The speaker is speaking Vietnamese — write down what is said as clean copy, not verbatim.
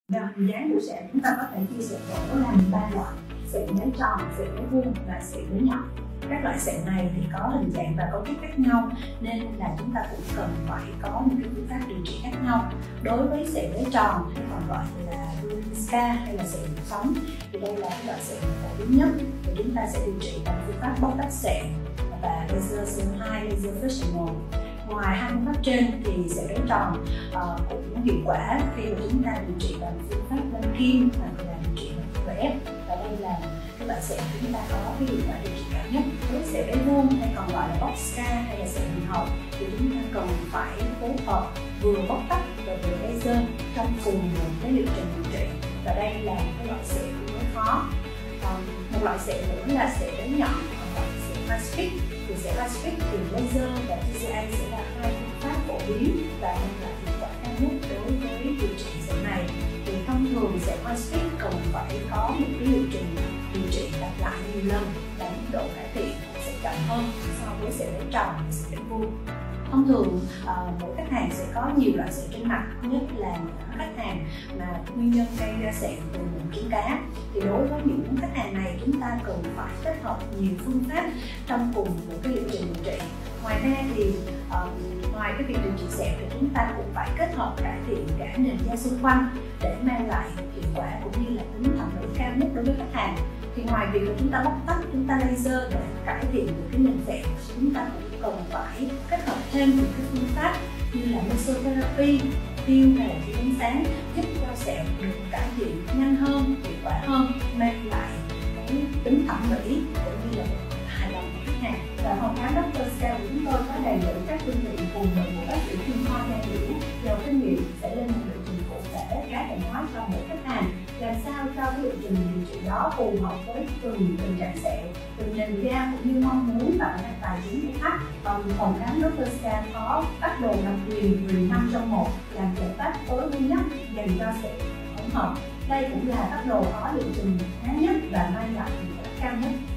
Hình dáng của sẹo chúng ta có thể chia sẻ ra làm 3 loại: sẹo đáy tròn, sẹo đáy vuông và sẹo đáy nhỏ. Các loại sẹo này thì có hình dạng và cấu trúc khác nhau, nên là chúng ta cũng cần phải có những cái phương pháp điều trị khác nhau. Đối với sẹo đáy tròn hay còn gọi là Rulinska hay là sẹo nhịp sống thì đây là cái loại sẹo phổ biến nhất, thì chúng ta sẽ điều trị bằng phương pháp bóc tách sẹo và laser CO2, laser fractional. Ngoài hai phương pháp trên thì sẹo đáy tròn cũng hiệu quả khi mà chúng ta điều trị bằng phương pháp đâm kim hoặc là điều trị bằng vẽ, và đây là cái loại sẹo chúng ta có cái hiệu quả điều trị cao nhất. Với sẹo đáy vuông hay còn gọi là box scar hay là sẹo hình hộp thì chúng ta cần phải phối hợp vừa bóc tách và vừa laser trong cùng một cái liệu trình điều trị, và đây là cái loại sẹo mới khó. Một loại sẹo nữa là sẹo đáy nhọn, gọi là sẹo Pacific. Thì sẹo Pacific thì laser và TCA sẽ là hai phương pháp phổ biến và mang lại hiệu quả cao nhất đối với điều trị sẹo này. Thì thông thường sẹo Pacific cần phải có một cái liệu trình điều trị lặp lại nhiều lần và mức độ cải thiện sẽ chậm hơn so với sẹo đáy tròn và sẹo đáy vuông. Thông thường mỗi khách hàng sẽ có nhiều loại sẹo trên mặt, nhất là những khách hàng mà nguyên nhân gây ra sẹo từ mụn trứng cá. Thì đối với những khách hàng này chúng ta cần phải kết hợp nhiều phương pháp trong cùng một cái liệu trình điều trị. Ngoài ra thì ngoài cái việc điều trị sẹo thì chúng ta cũng phải kết hợp cải thiện cả nền da xung quanh để mang lại hiệu quả cũng như là tính thẩm mỹ cao nhất đối với khách hàng. Thì ngoài việc là chúng ta bóc tách, chúng ta laser để cải thiện được cái nền sẹo, chúng ta cũng cần phải kết hợp thêm những cái phương pháp như là mesotherapy, tiêu hay là tia ánh sáng giúp cho sẹo được cải thiện nhanh hơn, hiệu quả hơn, mang lại cái tính thẩm mỹ cũng như là hài lòng của khách hàng. Và phòng khám Dr. Scale của chúng tôi có đầy đủ các phương tiện cùng đội ngũ bác sĩ chuyên khoa nha hiểu giàu kinh nghiệm sẽ lên một liệu trình cụ thể cá thể hóa cho mỗi khách hàng, làm sao cho cái liệu trình điều trị đó phù hợp với từng tình trạng sẹo, từng nền da cũng như mong muốn và tài chính của khách. Còn phòng khám Dr. Scale có phát đồ độc quyền 5 trong 1 làm giải pháp tối ưu nhất dành cho sẹo tổng hợp. Đây cũng là phát đồ có liệu trình ngắn nhất và mang lại hiệu quả cao nhất.